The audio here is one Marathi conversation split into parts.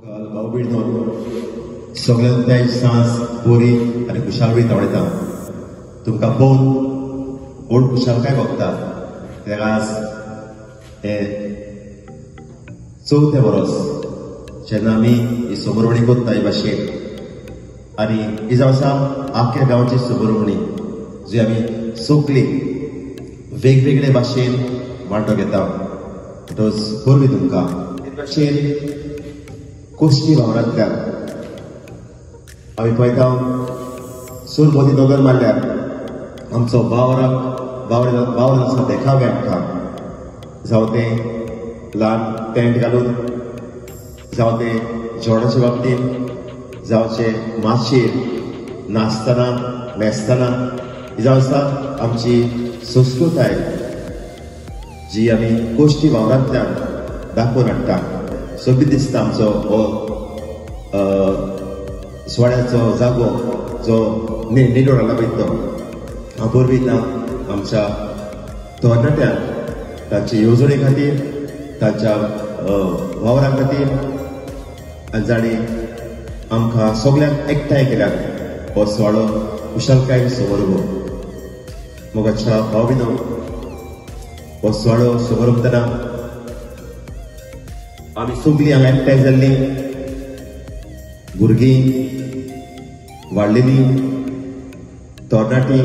सगळ्यांची सांस बरी आनी खुशालवी तावडयता तुमकां पळोवन व्हड खुशालकाय भोगता कित्याक आज हे चवथे वरस जेन्ना आमी ही सबरवणी करता हे भाशेन आनी ही जावन आसा आख्या गांवाची सबरवणी जी आमी सगळीं वेगवेगळे भाशेन वांटो घेता म्हणटच परवी तुमकां हे भाशेन कोश्टी वावरांतल्यान आमी पळयता सूर मोदी दोगर मारल्यार आमचो वावर आसा देखावे आमकां जावं ते ल्हान टेंट घालून जावं ते जेवणाच्या बाबतींत जावचे माचयेर नाचतना न्हेसतना ही जावन आसा आमची संस्कृताय जी आमी कोश्टी वावरांतल्यान दाखोवन हाडटा सोबीत दिसता आमचो हो सोहळ्याचो जागो जो निडोळ आला पळय तो हांव परविता आमच्या तरणाट्यांक तांचे येवजणे खातीर तांच्या वावरा खातीर आनी जाणी आमकां सगळ्यांक एकठांय केल्यात हो सुवाळो खुशालकायेन समोरगो मोगाच्या भाव भयणो हो सुवाळो समोरतना आमी सगळीं हांगा एकठांय जाल्लीं भुरगीं वाडलेलीं तरणाटीं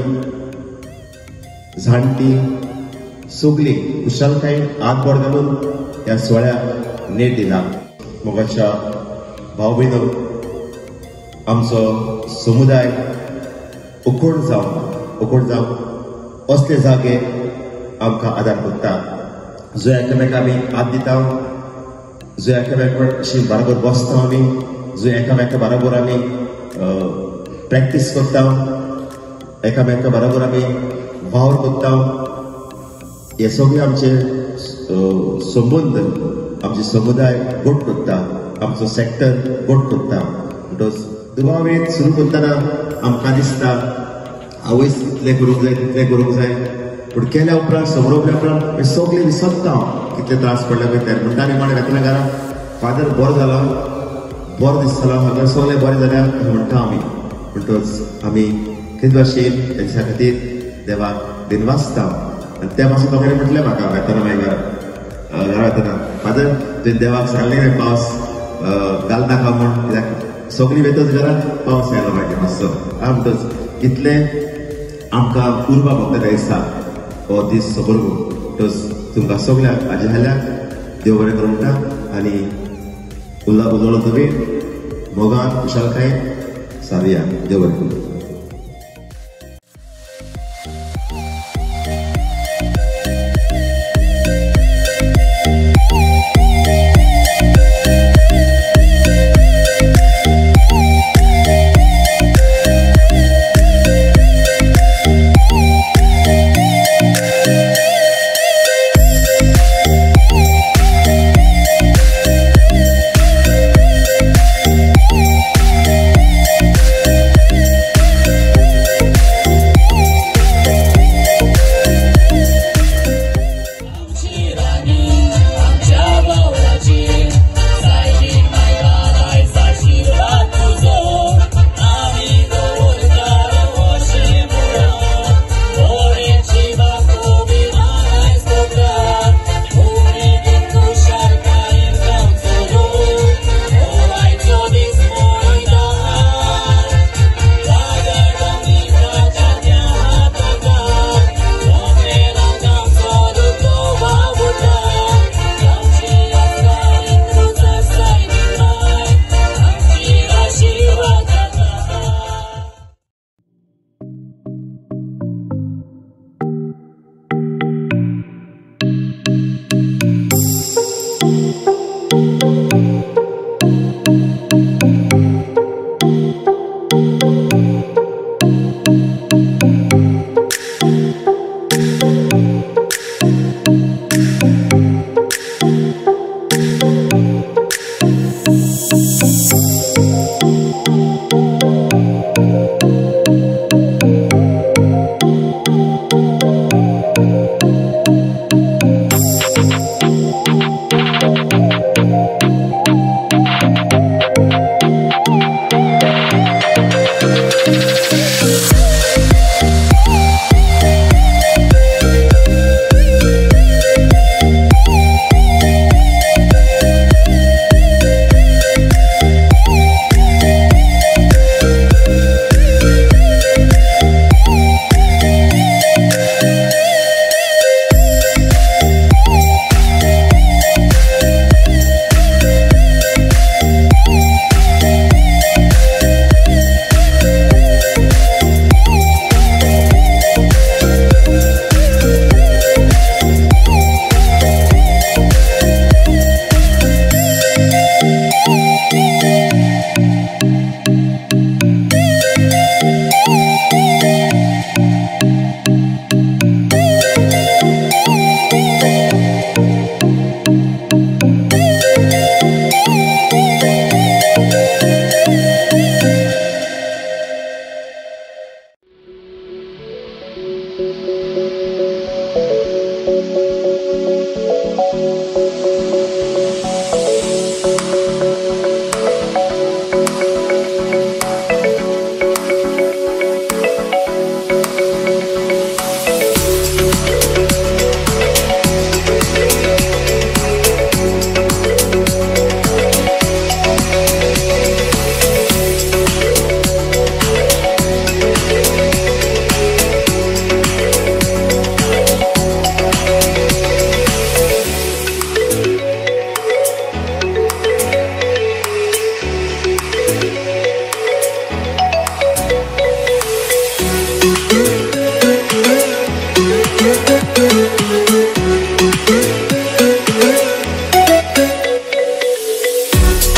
जाणटीं सगळीं खुशालकायेन हात बोट घालून ह्या सुवाळ्याक नेट दिला मोगाच्या भाव भयणो आमचो समुदाय उखोड जावन असले जागे आमकां आदार करता जो एकामेकाक आमी हात दिता जो एकामेकाशी बरोबर बसता आमी जो एकामेका बरोबर आमी प्रॅक्टीस करता एकामेका बरोबर आमी वावर करता हे सगळे आमचे संबंद आमचे समुदाय घट करता आमचो सेक्टर घट करता म्हणटच दुबावेत सुरू करतना आमकां दिसता आवयच इतलें करूंक जाय तितलें करूंक जाय पूण केल्या उपरांत समोरल्या उपरांत सगळें विसरता कितले त्रास पडले पळय ते म्हणटा आनी माण घातल्या घरा फादर बरो जाला बरो दिसतालो हांगा सगळें बरें जाल्यार म्हणटा आमी म्हणटच आमी तेच भाशेन तेंच्या खातीर देवाक दिनवासता आनी त्या भाशेन दोगांनी म्हटलें म्हाका वेतना मागीर घरा वतना फादर तुवें देवाक सांगलें रे पावस घालनाका म्हूण कित्याक सगळीं वेतच घरान पावस आयलो मागीर मातसो म्हणटच इतलें आमकां उर्बा भोगता दिसता हो दीस सबरगो म्हणटच तुमकां सगळ्यांक हाजे हाल्याक देव बरें करूं म्हणटा आनी उलोवलो तुमी मोगान खुशालकाय सारुया देव बरें करूं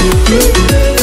Figueredo.